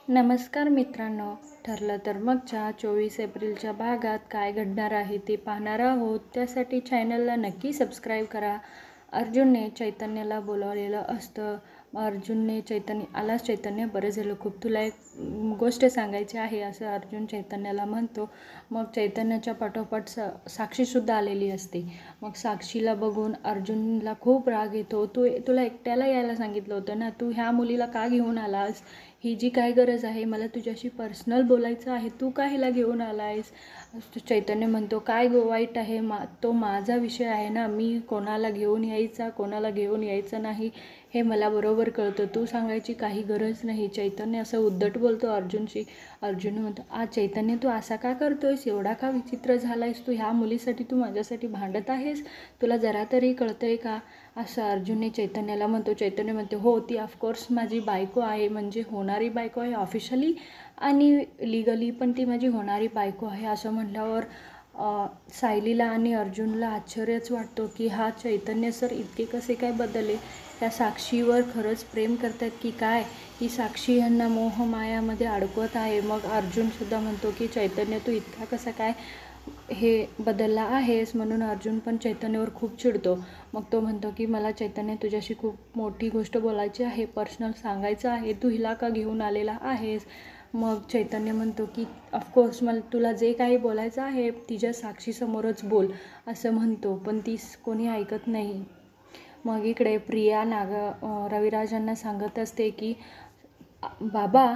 नमस्कार मित्रांनो, ठरलं तर मगच्या 24 एप्रिलच्या भागात काय घडणार आहे ते पाहणार आहोत. त्यासाठी चॅनलला नक्की सबस्क्राईब करा. अर्जुनने चैतन्याला बोलावलेलं असतं. अर्जुनने चैतन्य बरं झालं खूप, तुला एक गोष्ट सांगायची आहे असं अर्जुन चैतन्याला म्हणतो. मग चैतन्याच्या पाठोपाठ साक्षीसुद्धा आलेली असते. मग साक्षीला बघून अर्जुनला खूप राग येतो. तुला एकट्याला यायला सांगितलं होतं ना, तू ह्या मुलीला का घेऊन आलास? ही जी काय गरज आहे, मला तुझ्याशी पर्सनल बोलायचं आहे, तू का हिला घेऊन आला आहेस? चैतन्य म्हणतो, काय वाईट आहे? तो माझा विषय आहे ना, मी कोणाला घेऊन यायचं नाही हे मला बरोबर कळतं, तू सांगायची काही गरज नाही. चैतन्य असं उद्धट बोलतो अर्जुनशी. अर्जुन म्हणतो, चैतन्य तू असा का करतोयस? एवढा का विचित्र झालायस तू? ह्या मुलीसाठी तू माझ्यासाठी भांडत आहेस? तुला जरा तरी कळतंय का? असं अर्जुनने चैतन्याला म्हणतो. चैतन्य म्हणते, हो ती ऑफकोर्स माझी बायको आहे, म्हणजे होणारी बायको आहे. ऑफिशियली आणि लिगली पण ती माझी होणारी बायको आहे. असं म्हटल्यावर सायलीला आणि अर्जुनला आश्चर्यच वाटतो की हा चैतन्य सर इतके कसे काय बदलले? त्या साक्षीवर खरंच प्रेम करतात की काय? ही साक्षी यांना मोहमायामध्ये अडकवत आहे. मग अर्जुनसुद्धा म्हणतो की चैतन्य तू इतका कसा काय हे बदलला आहेस? म्हणून अर्जुन पण चैतन्यावर खूप चिडतो. मग तो म्हणतो की मला चैतन्य तुझ्याशी खूप मोठी गोष्ट बोलायची आहे, पर्सनल सांगायचं आहे, तू हिला का घेऊन आलेला आहेस? मग चैतन्य म्हणतो की ऑफकोर्स मला तुला जे काही बोलायचं आहे तिच्या साक्षीसमोरच बोल असं म्हणतो, पण ती कोणी ऐकत नाही. मग इकडे प्रिया रविराजांना सांगत असते की बाबा,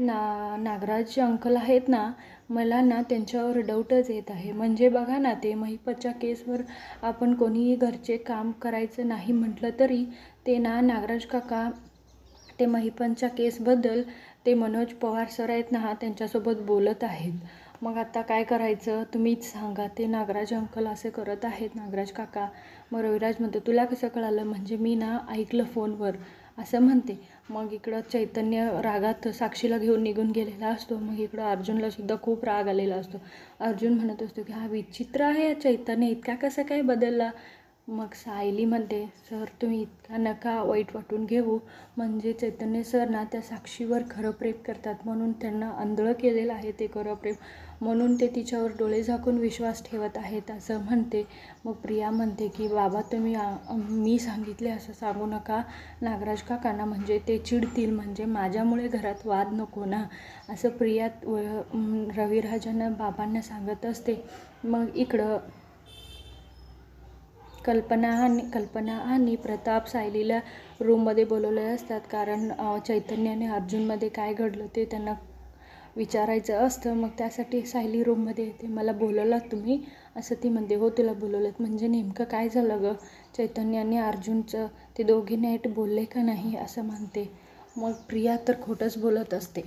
नागराज अंकल आहेत ना, मला ना त्यांच्यावर डाऊटच येत आहे. म्हणजे बघा ना, ते महिपतच्या केसवर आपण कोणीही घरचे काम करायचं नाही म्हटलं तरी ते ना नागराज काका ते महिपतच्या केसबद्दल ते मनोज पवार सर आहेत ना, त्यांच्यासोबत बोलत आहेत. मग आता काय करायचं तुम्हीच सांगा. ते नागराज अंकल असे करत आहेत, नागराज काका. मग रविराज म्हणतो, तुला कसं कळालं? म्हणजे मी ना ऐकलं फोनवर असं म्हणते. मग इकडं चैतन्य रागात साक्षीला घेऊन निघून गेलेला असतो. मग इकडं अर्जुनलासुद्धा खूप राग आलेला असतो. अर्जुन म्हणत असतो की हा विचित्र आहे, चैतन्य इतका कसा काय बदलला? मग सायली म्हणते, सर तुम्ही इतका नका वाईट वाटून घेऊ, म्हणजे चैतन्य सर ना त्या साक्षीवर खरं प्रेम करतात, म्हणून त्यांना आंधळं केलेलं आहे ते खरं प्रेम, म्हणून ते तिच्यावर डोळे झाकून विश्वास ठेवत आहेत असं म्हणते. मग प्रिया म्हणते की बाबा तुम्ही मी सांगितले असं सांगू नका नागराज काकांना, म्हणजे ते चिडतील, म्हणजे माझ्यामुळे घरात वाद नको ना, असं प्रिया रविराजांना बाबांना सांगत असते. मग इकडं कल्पना आणि प्रताप सायलीला रूममध्ये बोलवले असतात, कारण चैतन्य अर्जुनमध्ये काय घडलं ते त्यांना विचारायचं असतं. मग त्यासाठी सायली रूममध्ये येते. मला बोलवलात तुम्ही असं ती म्हणते. हो तुला बोलवलं. म्हणजे नेमकं काय झालं गं? चैतन्य आणि अर्जुनचं ते दोघे नाईट बोलले का नाही असं म्हणते. मग प्रिया तर खोटंच बोलत असते.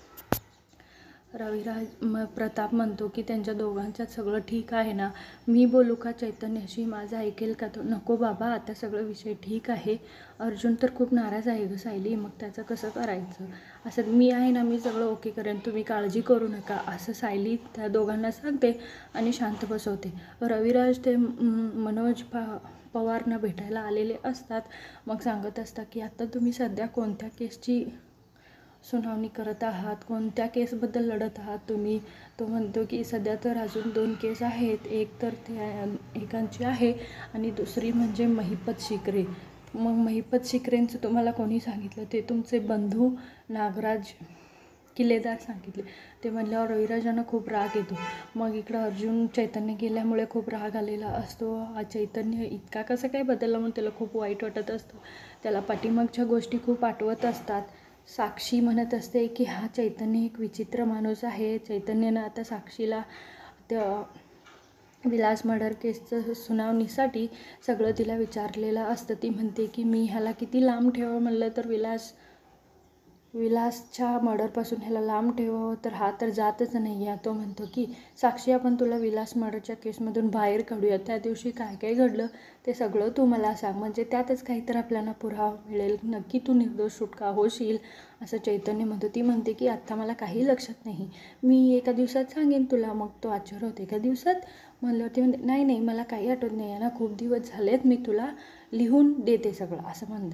प्रताप म्हणतो की त्यांच्या दोघांच्यात सगळं ठीक आहे ना, मी बोलू का चैतन्याशी? माझं ऐकेल का तो? नको बाबा, आता सगळं विषय ठीक आहे. अर्जुन तर खूप नाराज आहे गं सायली, मग त्याचं कसं करायचं? असं मी आहे ना, मी सगळं ओके करेन, तुम्ही काळजी करू नका असं सायली त्या दोघांना सांगते आणि शांत बसवते. रविराज ते मनोज पवारना भेटायला आलेले असतात. मग सांगत असतात की आता तुम्ही सध्या कोणत्या केसची सुनावणी करत आहात, कोणत्या केसबद्दल लढत आहात तुम्ही? तो म्हणतो की सध्या तर अजून 2 केस आहेत, एक तर एकांची आहे आणि दुसरी म्हणजे महिपत शिकरे. मग महिपत शिकरेंचं तुम्हाला कोणी सांगितलं? ते तुमचे बंधू नागराज किल्लेदार सांगितले. ते म्हणल्यावर रविराजांना खूप राग येतो. मग इकडं अर्जुन चैतन्य गेल्यामुळे खूप राग आलेला असतो. चैतन्य इतका कसं काय बदलला म्हणून त्याला खूप वाईट वाटत असतं. त्याला पाठीमागच्या गोष्टी खूप आठवत असतात. साक्षी म्हणत असते की हा चैतन्य एक विचित्र माणूस आहे. चैतन्यानं आता साक्षीला त्या विलास मर्डर केसचं सुनावणीसाठी सगळं तिला विचारलेलं असतं. ती म्हणते की मी ह्याला किती लांब ठेवावं म्हणलं तर विलासच्या मर्डरपासून ह्याला लांब ठेवावं तर हा तर जातच नाही आहे. तो म्हणतो की साक्षी, आपण तुला विलास मर्डरच्या केसमधून बाहेर काढूया, त्या दिवशी काय काय घडलं ते सगळं तू मला सांग, म्हणजे त्यातच काहीतरी आपल्याला पुरावा मिळेल, नक्की तू निर्दोष सुटका होशील असं चैतन्य म्हणतो. ती म्हणते की आत्ता मला काही लक्षात नाही, मी एका दिवसात सांगेन तुला. मग तो आश्चर्य होते, एका दिवसात म्हणल्यावर ती म्हणते नाही मला काही आठवत नाही आहे ना, खूप दिवस झालेत, मी तुला लिहून देते सगळं असं म्हणते.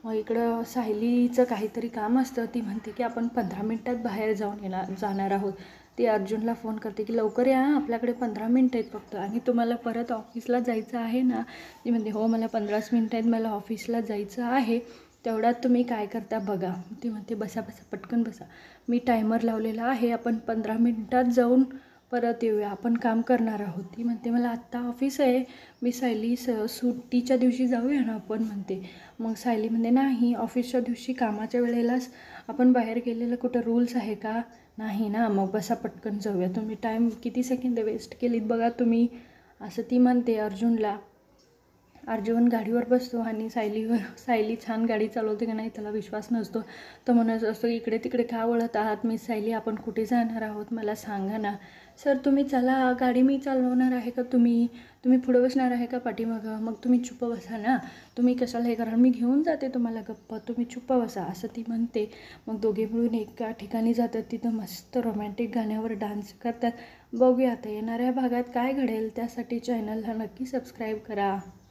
मग इकडं सायलीचं काहीतरी काम असतं. ती म्हणते की आपण 15 मिनटात बाहेर जाणार आहोत. ती अर्जुनला फोन करते की लवकर या, आपल्याकडे 15 मिनटं आहेत फक्त, आणि तुम्हाला परत ऑफिसला जायचं आहे ना. ती म्हणते हो, मला 15 मिनटं आहेत, मला ऑफिसला जायचं आहे, तेवढ्यात तुम्ही काय करता बघा. ती म्हणते बसा बसा, पटकन बसा, मी टायमर लावलेला आहे, आपण 15 मिनटात जाऊन परत येऊया, आपण काम करणार आहोत. ती म्हणते मला आत्ता ऑफिस आहे, मी सायली सुट्टीच्या दिवशी जाऊया ना आपण म्हणते. मग सायली म्हणते नाही, ऑफिसच्या दिवशी कामाच्या वेळेलाच आपण बाहेर गेलेलं कुठं रूल्स आहे का? नाही ना, मग बसा पटकन जाऊया, तुम्ही टाईम किती सेकंद वेस्ट केलीत बघा तुम्ही, असं ती म्हणते अर्जुनला. अर्जुन गाडीवर बसतो आणि सायली छान गाडी चालवते की नाही त्याला विश्वास नसतो. तो म्हणत असतो इकडे तिकडे का वळत आहात मिस सायली, आपण कुठे जाणार आहोत मला सांगा ना. सर तुम्ही चला, गाडी मी चालवणार आहे का, तुम्ही पुढं बसणार आहे का पाठीमागं, मग तुम्ही चुप्प बसा ना, तुम्ही कशाला हे करा, मी घेऊन जाते तुम्हाला गप्प, तुम्ही चुप्प बसा, असं ती म्हणते. मग दोघे मिळून एका ठिकाणी जातात, तिथं मस्त रोमॅन्टिक गाण्यावर डान्स करतात. बघूया आता येणाऱ्या भागात काय घडेल. त्यासाठी चॅनलला नक्की सबस्क्राईब करा.